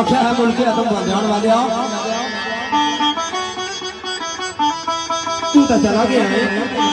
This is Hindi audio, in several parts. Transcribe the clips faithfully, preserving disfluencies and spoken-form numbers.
आख्या है मुल्के तुम ध्यान वाले आओ तू तो चला गया है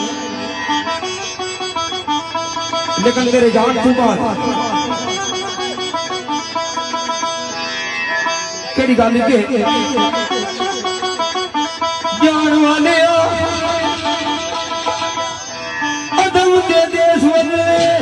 लेकिन तेरे जान तू बात केड़ी गल के जान वाले आओ अदम के देश वाले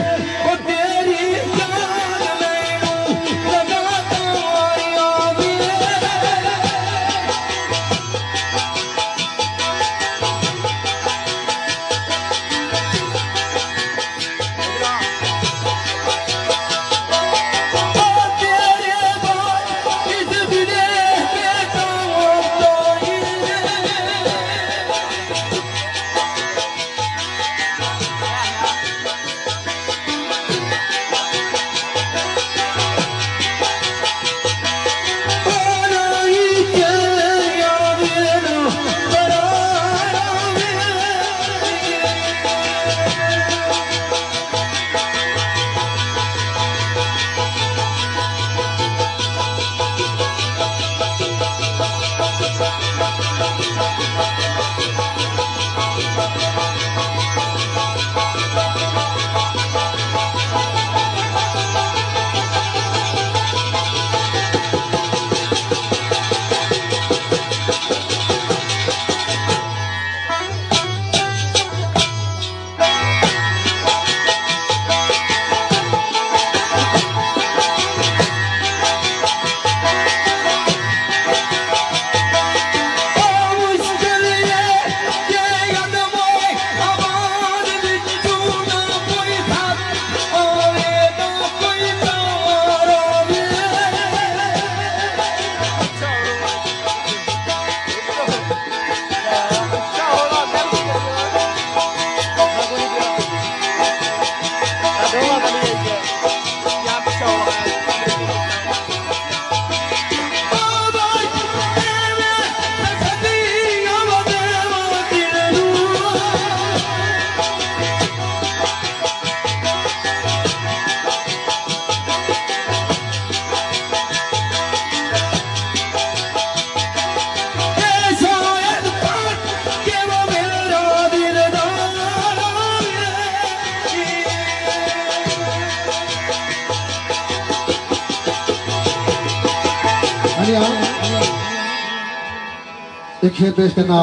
एक शेर पेश करना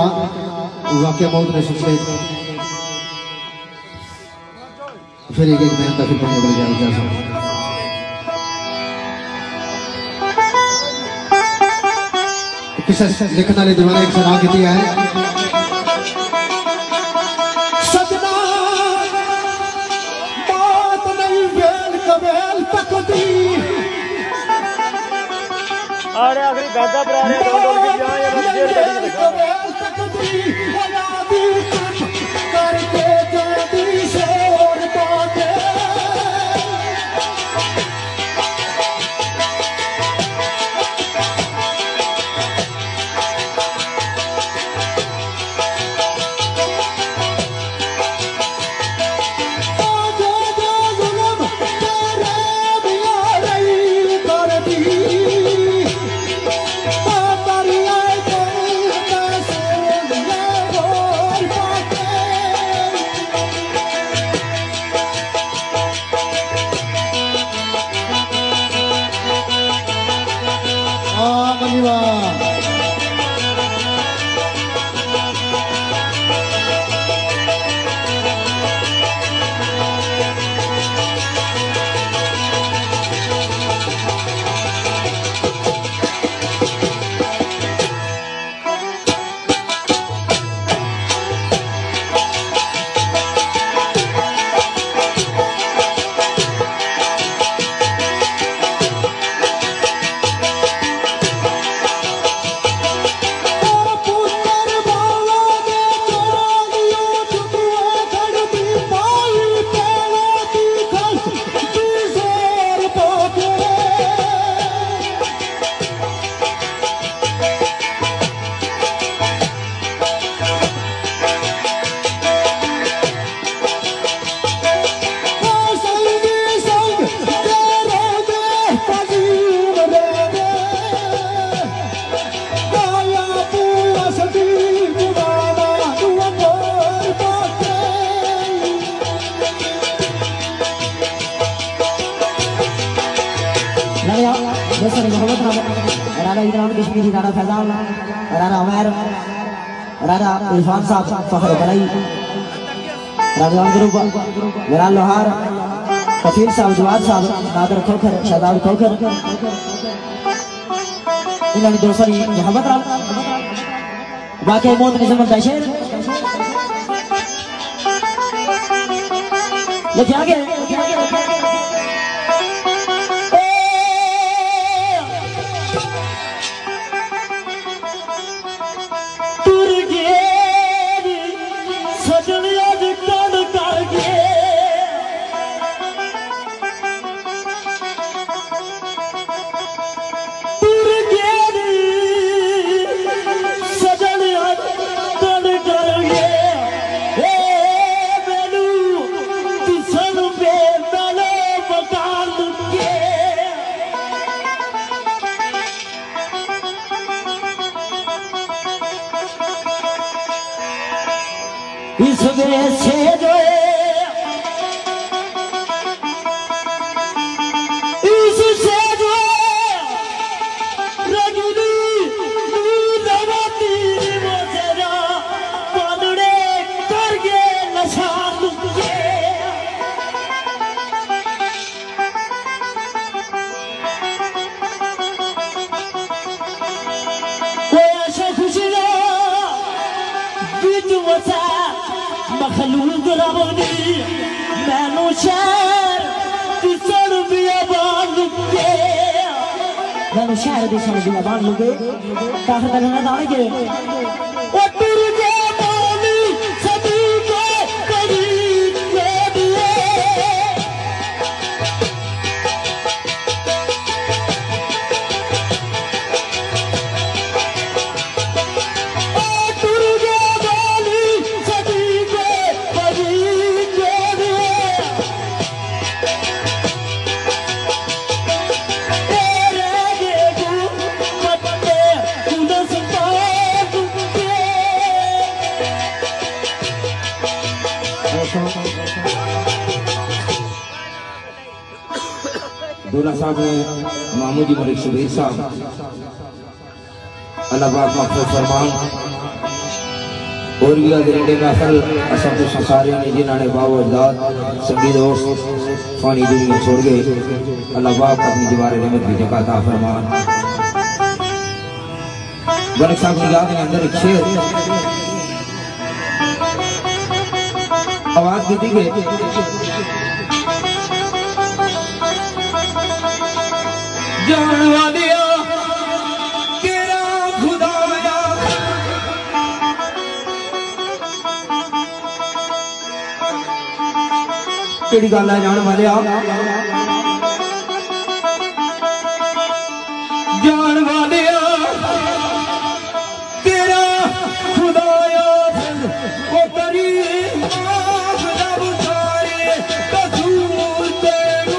वाकया मौत ने सुनते फिर एक एक मेहनत फिर पढ़ने वाली जाए जा किसा लिखने वाले दीवाने एक सलाह की है सजना बात नहीं बेल कबेल तकदी अरे आखिरी गादा पर आ रहे हैं डोल की जाए या शेर कड़ी दिखा करके जल्दी से और बातें भाई इनाम कश्मीरी राणा फैजान राणा उमर राणा इरफान साहब फखर बलाई राजवान ग्रुप विराल लोहार कफीर साहब जवाद साहब नादर खोखर शहजाद खोखर इन्होंने दोस्तों की मोहब्बत राम बाकी मोहम्मद निज़ाम बशीर लेके आगे शहर दी सन बिया बांध लुगे काफर का गाना दाने के ओ तेरे के मामी सभी को करीब ले दिए ओ तेरे के मामी सभी को करीब ले दिए दूल्हा साहब ने मामूजी मलिक सुबीर साहब अल्लाह पाक मग़फ़िरत फरमान और भी अदरिंडे महफिल असब तो संसारी ने जिन्होंने बावजदाद संगी दोस्त फानी दुनिया छोड़ गए अल्लाह पाक अपनी दीवार रहमत की जगह अता फरमान। मलिक साहब की याद के अंदर एक शेर आवाज दी गई जान वालिया तेरा खुदाया केड़ी गल है जान वालिया जान वालिया तेरा खुदाया ओ तेरी माफ रब सारे कसूर तेरू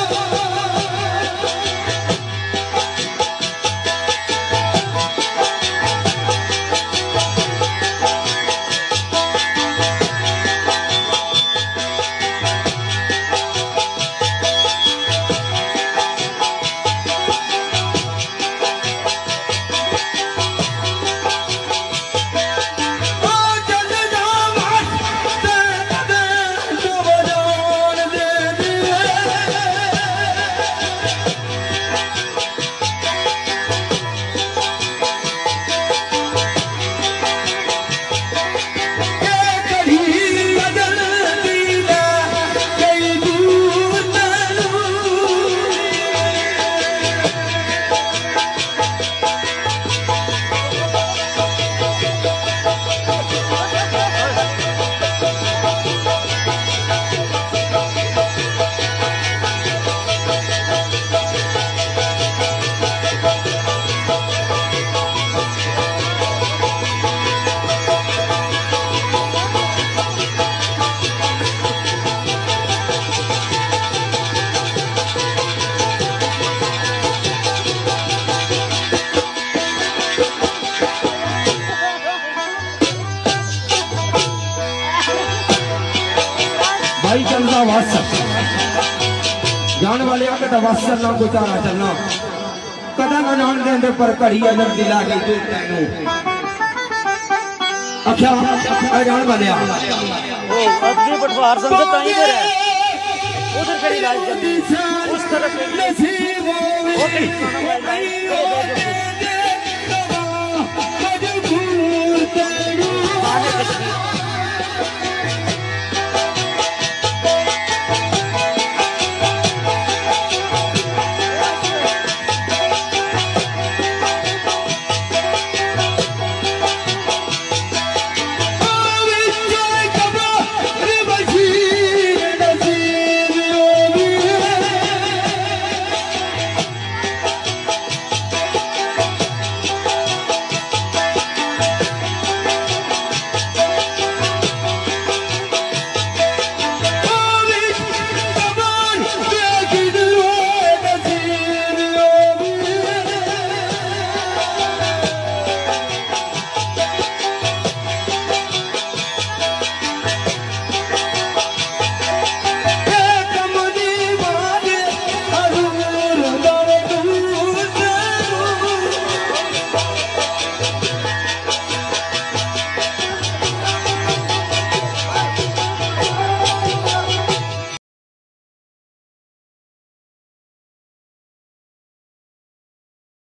भाई चलना वास जान वाले आगे तो वास चलना कोई चारा चलना कदा ना जान देंदे पर घड़ी अजर दिला गई तू तैनू अच्छा आ जान बलिया ओ अगली पटवार संगत ताई दे रहा उधर खड़ी लाइट चल रही उस तरफ नसीब हो